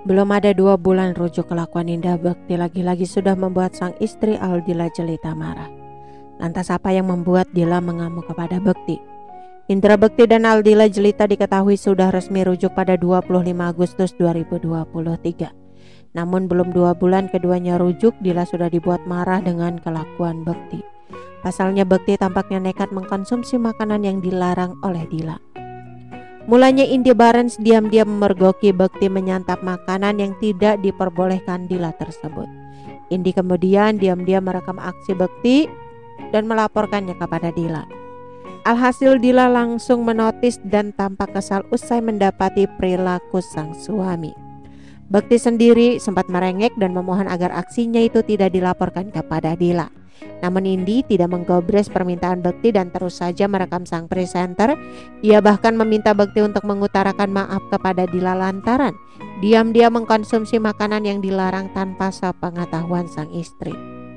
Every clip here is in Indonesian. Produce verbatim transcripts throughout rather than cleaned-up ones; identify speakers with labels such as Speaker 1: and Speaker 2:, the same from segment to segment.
Speaker 1: Belum ada dua bulan rujuk kelakuan Indah Bekti lagi-lagi sudah membuat sang istri Aldila Jelita marah. Lantas apa yang membuat Dila mengamuk kepada Bekti? Indra Bekti dan Aldila Jelita diketahui sudah resmi rujuk pada dua puluh lima Agustus dua ribu dua puluh tiga. Namun belum dua bulan keduanya rujuk, Dila sudah dibuat marah dengan kelakuan Bekti. Pasalnya Bekti tampaknya nekat mengkonsumsi makanan yang dilarang oleh Dila. Mulanya Indi Barens diam-diam memergoki Bekti menyantap makanan yang tidak diperbolehkan Dila tersebut. Indi kemudian diam-diam merekam aksi Bekti dan melaporkannya kepada Dila. Alhasil Dila langsung menotis dan tampak kesal usai mendapati perilaku sang suami. Bekti sendiri sempat merengek dan memohon agar aksinya itu tidak dilaporkan kepada Dila. Namun Indi tidak menggobres permintaan Bekti dan terus saja merekam sang presenter. Ia bahkan meminta Bekti untuk mengutarakan maaf kepada Dila lantaran diam-diam mengkonsumsi makanan yang dilarang tanpa sepengetahuan sang istri.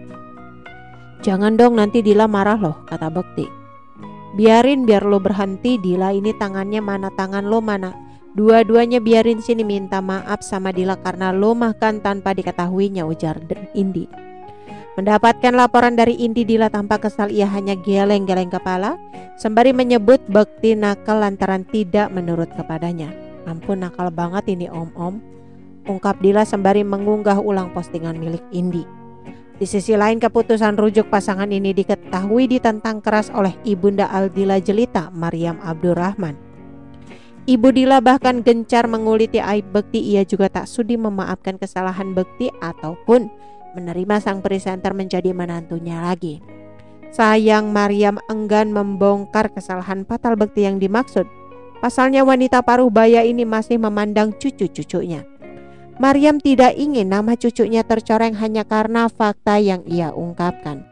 Speaker 1: "Jangan dong, nanti Dila marah loh," kata Bekti. "Biarin biar lo berhenti, Dila ini tangannya mana tangan lo mana. Dua-duanya biarin sini minta maaf sama Dila karena lo makan tanpa diketahuinya," ujar Indi. Mendapatkan laporan dari Indi, Dila tampak kesal. Ia hanya geleng-geleng kepala sembari menyebut Bekti nakal lantaran tidak menurut kepadanya. "Ampun, nakal banget ini om-om," ungkap Dila sembari mengunggah ulang postingan milik Indi. Di sisi lain, keputusan rujuk pasangan ini diketahui ditentang keras oleh ibunda Aldila Jelita, Maryam Abdurrahman. Ibu Dila bahkan gencar menguliti aib Bekti. Ia juga tak sudi memaafkan kesalahan Bekti ataupun menerima sang presenter menjadi menantunya lagi. Sayang, Maryam enggan membongkar kesalahan fatal Bekti yang dimaksud. Pasalnya wanita paruh baya ini masih memandang cucu-cucunya. Maryam tidak ingin nama cucunya tercoreng hanya karena fakta yang ia ungkapkan.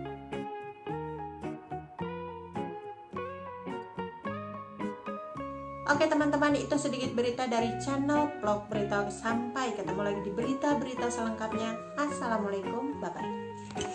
Speaker 1: Oke teman-teman, itu sedikit berita dari channel Vlog Berita. Sampai ketemu lagi di berita-berita selengkapnya. Assalamualaikum, bye-bye.